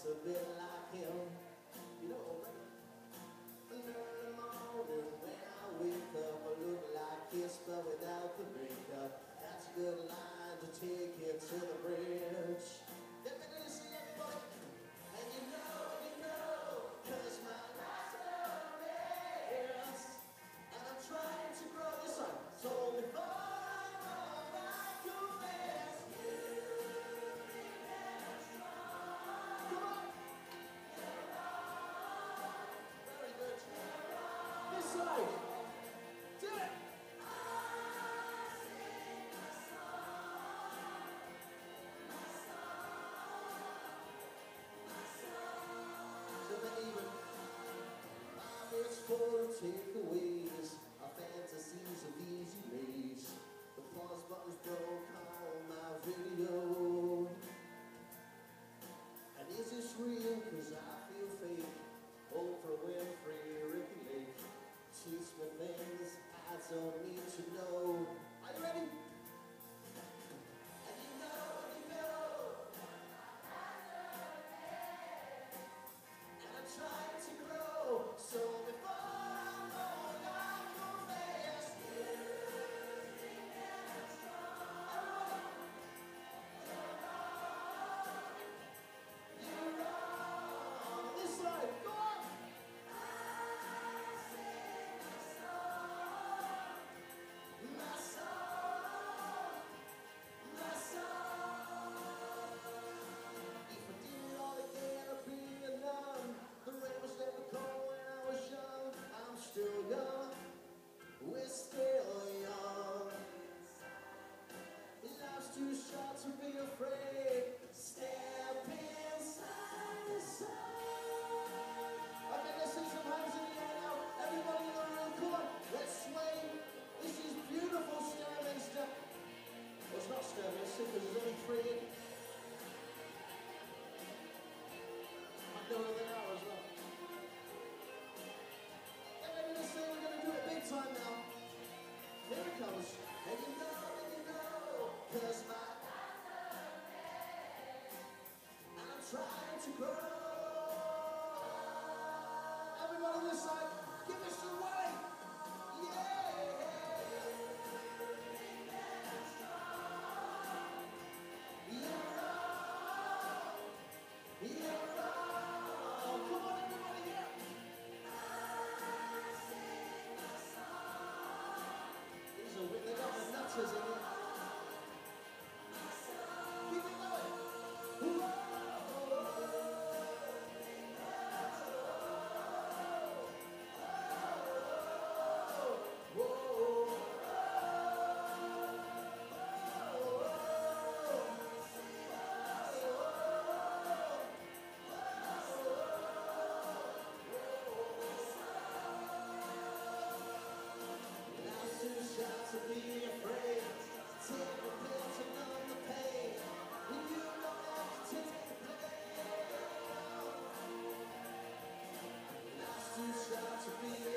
just a bit like him. You know, in the morning when I wake up, I look like Kiss but without the makeup. That's a good line to take it to the bridge. Let me listen, everybody. And you know, cause my life's a mess. And I'm trying to grow this song. So before I run like a mess, you remain strong. Come on. Very good. This side. Do it. I sing a song, my song. So then even my it's full of takeaways, our fantasies of easy maze. The pause button's broke on my video. And is this real? Cause I feel fake. Oprah Winfrey, Ricky Lake. Teach me things I don't need to know. Are you ready? And you know, and I'm trying to grow. So before I know like a mess, you think that I'm strong. You're wrong. This side, go on. The rain was never cold when I was young. I'm still young. We're still young. Life's too short to be afraid. Step inside the sun. Okay, let's see some hands in the air now. Everybody in the room, come on. Let's sway. This is beautiful, Sturminster. Well, it's not Sturminster because there's only three in. I know where they are as well. And then we're going to do it big time now. Here it comes. And you know, cause my life's a mess. And I'm trying to grow. Everybody this side, give us some way. Yeah. You're wrong. You're wrong. Come on, everybody here. I sing a song. They got the nutters in it. Keep it going. Whoa. Life's too short to be afraid. Take a pill to numb the pain. And you don't have to take the blame. Life's too short to be